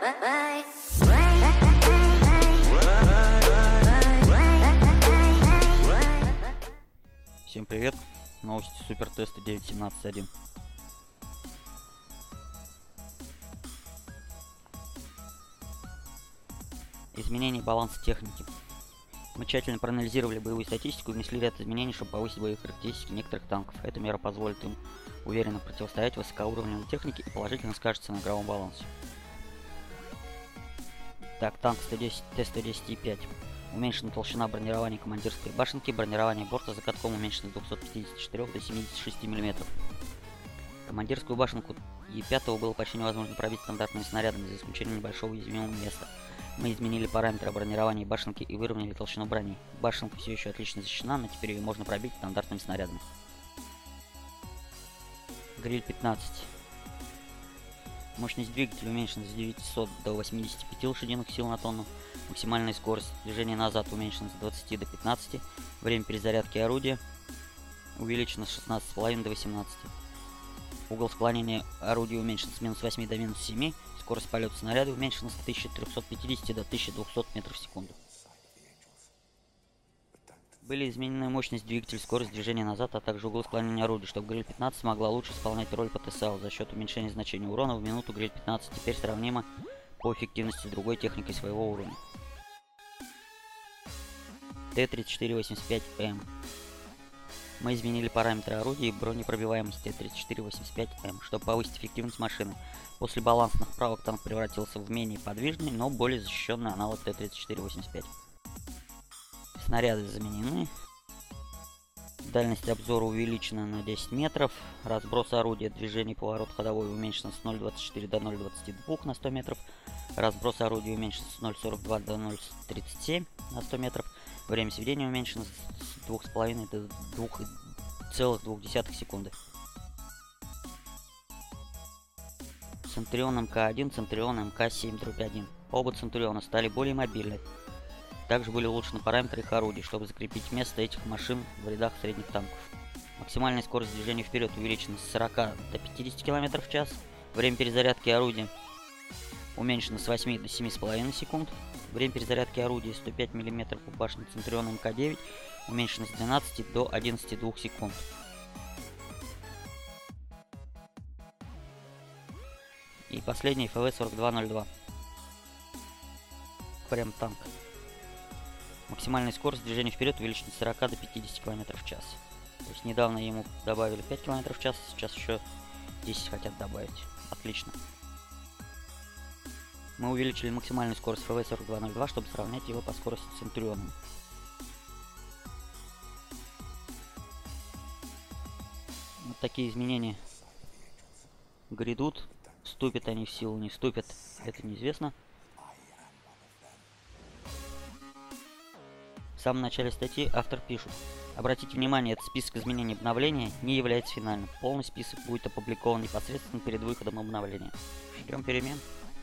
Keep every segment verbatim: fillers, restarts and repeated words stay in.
Всем привет! Новости супер теста девять точка семнадцать точка один. Изменение баланса техники. Мы тщательно проанализировали боевую статистику и внесли ряд изменений, чтобы повысить боевые характеристики некоторых танков. Эта мера позволит им уверенно противостоять высокоуровневой технике и положительно скажется на игровом балансе. Так, танк Т сто десять И пять. Уменьшена толщина бронирования командирской башенки, бронирование борта за катком уменьшено с двухсот пятидесяти четырёх до семидесяти шести миллиметров. Командирскую башенку И пять было почти невозможно пробить стандартными снарядами, за исключением небольшого уязвимого места. Мы изменили параметры бронирования башенки и выровняли толщину брони. Башенка все еще отлично защищена, но теперь ее можно пробить стандартными снарядами. Гриль пятнадцать. Мощность двигателя уменьшена с девятисот до восьмидесяти пяти лошадиных сил на тонну. Максимальная скорость движения назад уменьшена с двадцати до пятнадцати. Время перезарядки орудия увеличено с шестнадцати с половиной до восемнадцати. Угол склонения орудия уменьшен с минус восьми до минус семи. Скорость полета снаряда уменьшена с тысячи трёхсот пятидесяти до тысячи двухсот метров в секунду. Были изменены мощность двигателя, скорость движения назад, а также угол склонения орудия, чтобы Гриль пятнадцать могла лучше исполнять роль ПТСАУ. За счет уменьшения значения урона в минуту Гриль пятнадцать теперь сравнима по эффективности с другой техникой своего уровня. Т тридцать четыре восемьдесят пять М. Мы изменили параметры орудия и бронепробиваемости Т тридцать четыре восемьдесят пять М, чтобы повысить эффективность машины. После балансных правок танк превратился в менее подвижный, но более защищенный аналог Т тридцать четыре восемьдесят пять. Снаряды заменены. Дальность обзора увеличена на десять метров. Разброс орудия, движение, поворот ходовой уменьшен с ноль целых двадцать четыре до ноль целых двадцать два на сто метров. Разброс орудия уменьшен с ноль целых сорок два до ноль целых тридцать семь на сто метров. Время сведения уменьшено с двух с половиной до двух целых двух десятых секунды. Центурион М К один, Центурион М К семь один. Оба Центуриона стали более мобильны. Также были улучшены параметры их орудий, чтобы закрепить место этих машин в рядах средних танков. Максимальная скорость движения вперед увеличена с сорока до пятидесяти километров в час. Время перезарядки орудия уменьшено с восьми до семи с половиной секунд. Время перезарядки орудия сто пять миллиметров у башни Центуриона М К девять уменьшено с двенадцати до одиннадцати целых двух секунд. И последний Ф В сорок два ноль два. Прям танк. Максимальная скорость движения вперед увеличена с сорока до пятидесяти километров в час. То есть недавно ему добавили пять километров в час, сейчас еще десять хотят добавить. Отлично. Мы увеличили максимальную скорость Ф В сорок два ноль два, чтобы сравнять его по скорости с Центурионом. Вот такие изменения грядут. Вступят они в силу, не вступят, это неизвестно. В самом начале статьи автор пишет: обратите внимание, этот список изменений обновления не является финальным. Полный список будет опубликован непосредственно перед выходом обновления. Ждем перемен.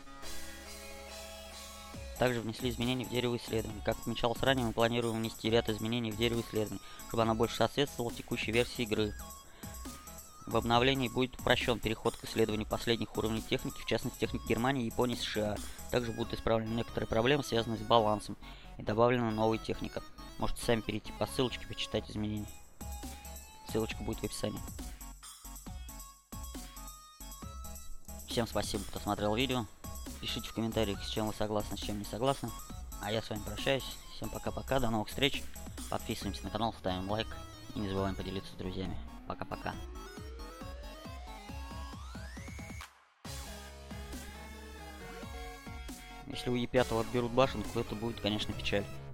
Также внесли изменения в дерево исследований. Как отмечалось ранее, мы планируем внести ряд изменений в дерево исследований, чтобы оно больше соответствовало текущей версии игры. В обновлении будет упрощен переход к исследованию последних уровней техники, в частности техники Германии, Японии, США. Также будут исправлены некоторые проблемы, связанные с балансом, и добавлена новая техника. Можете сами перейти по ссылочке и почитать изменения. Ссылочка будет в описании. Всем спасибо, кто смотрел видео. Пишите в комментариях, с чем вы согласны, с чем не согласны. А я с вами прощаюсь. Всем пока-пока, до новых встреч. Подписываемся на канал, ставим лайк и не забываем поделиться с друзьями. Пока-пока. Если у Е пять отберут башенку, это будет, конечно, печаль.